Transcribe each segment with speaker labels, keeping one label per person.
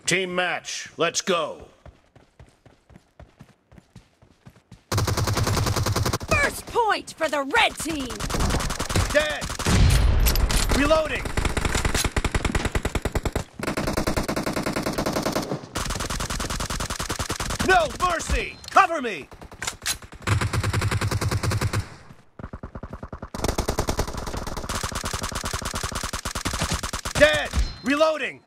Speaker 1: Team match, let's go.
Speaker 2: First point for the red team.
Speaker 1: Dead. Reloading. No mercy. Cover me. Dead. Reloading.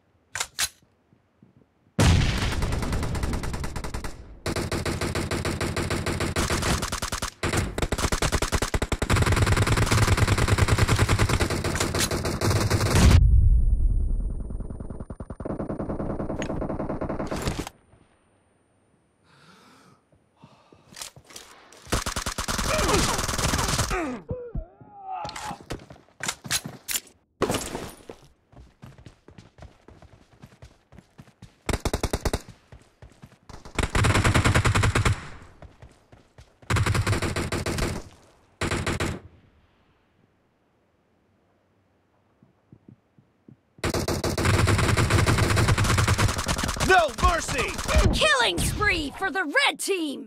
Speaker 1: No mercy!
Speaker 2: Killing spree for the red team.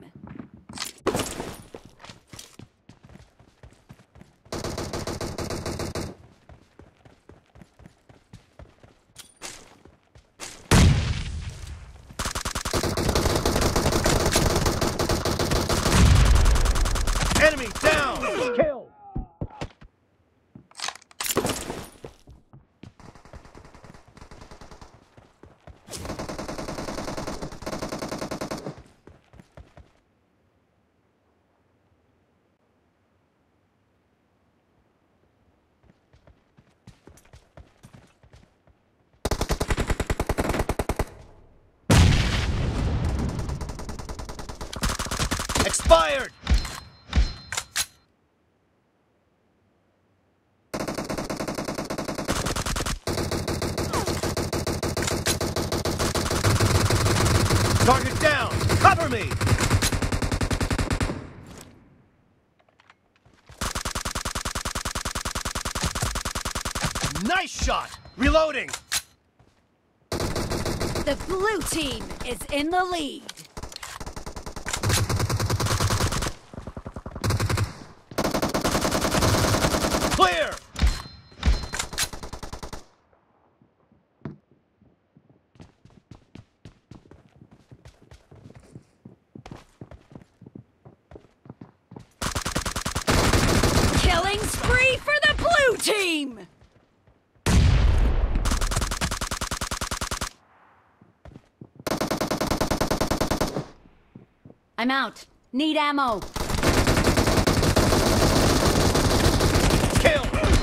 Speaker 1: Enemy down! Kill! Expired! Target down! Cover me! Nice shot! Reloading!
Speaker 2: The blue team is in the lead.
Speaker 1: Clear!
Speaker 2: Killing spree for the blue team. I'm out. Need ammo.
Speaker 1: Kill!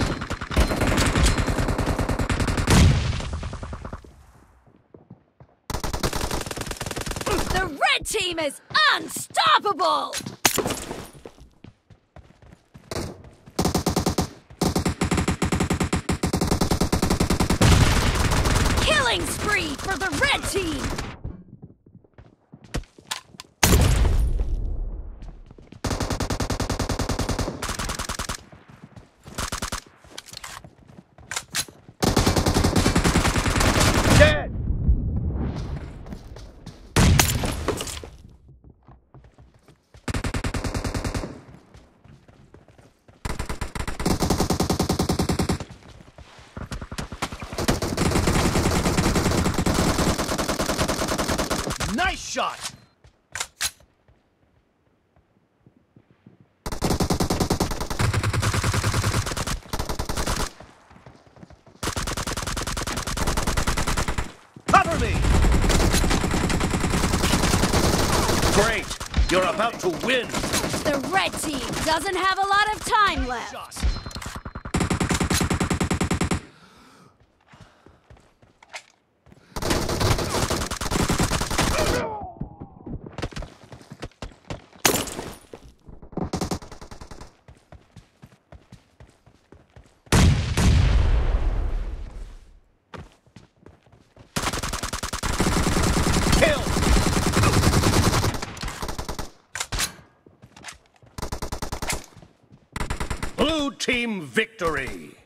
Speaker 2: The red team is unstoppable. Killing spree for the red team.
Speaker 1: Dead! Nice shot! Cover me! Great! You're about to win!
Speaker 2: The red team doesn't have a lot of time left.
Speaker 1: Shot. Kill! Blue team victory!